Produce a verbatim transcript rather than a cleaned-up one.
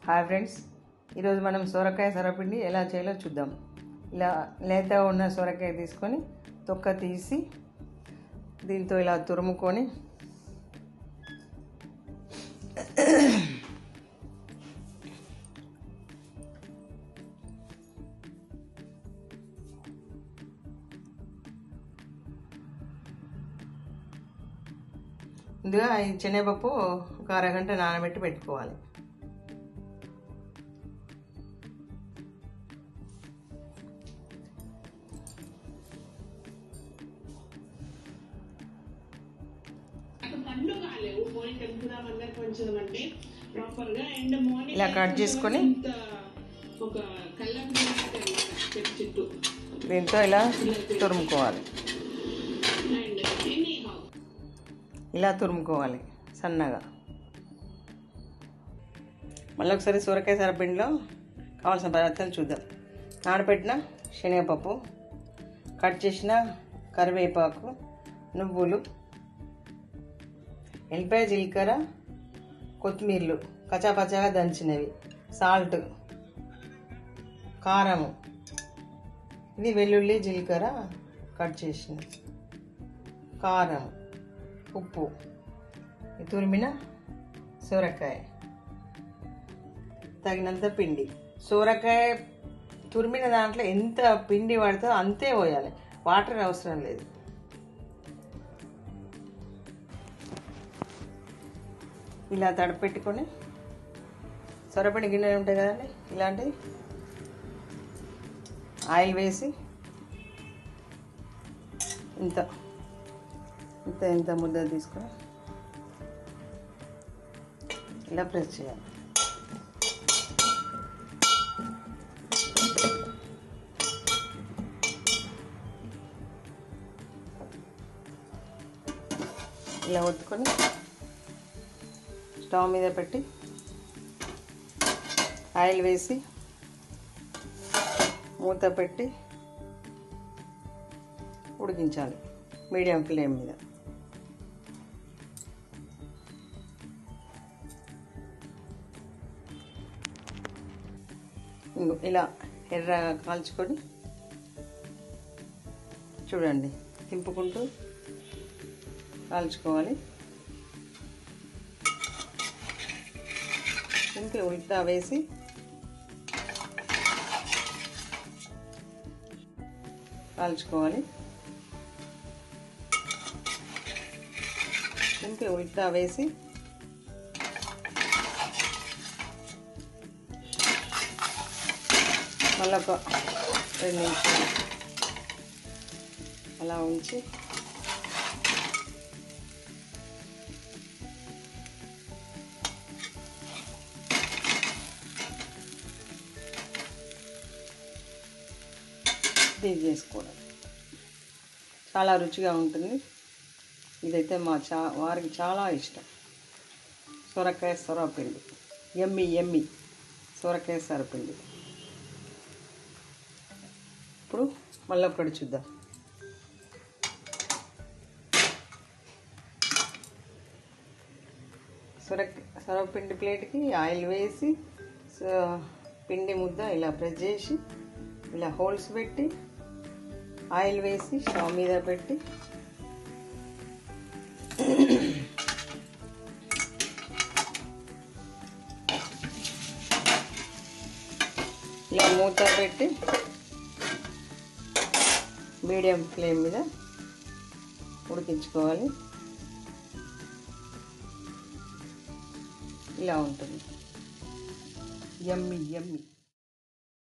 Hi friends, ఈరోజు మనం సొరకాయ సొరపిండి ఎలా చేయాలో చూద్దాం. ఇలా లేతగా ఉన్న సొరకాయ తీసుకొని తొక్క తీసి దీంతో ఇలా తురుముకొని ముందుగా ఈ శనగపప్పు ఒక అరగంట నానబెట్టి పెట్టుకోవాలి. ఇలా కట్ చేసుకొని దీంతో ఇలా తురుముకోవాలి. ఇలా తురుముకోవాలి సన్నగా. మళ్ళీ ఒకసారి సొరకాయ సొరపిండిలో కావాల్సిన పదార్థాలు చూద్దాం. నానబెట్టిన శనగపప్పు, కట్ చేసిన కరివేపాకు, నువ్వులు, ఎల్లిపాయ, జీలకర్ర, కొత్తిమీరలు కచాపచాగా దంచినవి, సాల్ట్, కారము, ఇది వెల్లుల్లి, జీలకర్ర కట్ చేసిన, కారం, ఉప్పు, తురిమిన సొరకాయ, తగినంత పిండి. సొరకాయ తురిమిన దాంట్లో ఎంత పిండి పడుతుందో అంతే పోయాలి, వాటర్ అవసరం లేదు. ఇలా తడపెట్టుకొని సొరపిండి గిన్నెలు ఉంటాయి కదండి, ఇలాంటి ఆయిల్ వేసి ఇంత ఇంత ఇంత ముద్ద తీసుకొని ఇలా ప్రెస్ చేయాలి. ఇలా ఒత్తుకొని స్టవ్ మీద పెట్టి ఆయిల్ వేసి మూత పెట్టి ఉడికించాలి మీడియం ఫ్లేమ్ మీద. ఇలా ఎర్ర కాల్చుకొని చూడండి, తింపుకుంటూ కాల్చుకోవాలి. ఇంకే ఉల్టా వేసి కాల్చుకోవాలి. ఇంకే ఉల్టా వేసి మళ్ళీ ఒక రెండు నిమిషాలు అలా ఉంచి ఇది చేసుకోవడం చాలా రుచిగా ఉంటుంది. ఇదైతే మా చా వారికి చాలా ఇష్టం. సొరకాయ సొరపిండి, ఎమ్మి ఎమ్మి సొరకాయ సొరపిండి. ఇప్పుడు మళ్ళీ ఒకటి చూద్దాం. సొరక సొరపిండి ప్లేట్కి ఆయిల్ వేసి పిండి ముద్ద ఇలా ప్రెస్ చేసి ఇలా హోల్స్ పెట్టి ఆయిల్ వేసి స్టవ్ మీద పెట్టి ఇలా మూత పెట్టి మీడియం ఫ్లేమ్ మీద ఉడికించుకోవాలి. ఇలా ఉంటుంది, యమ్మీ యమ్మీ.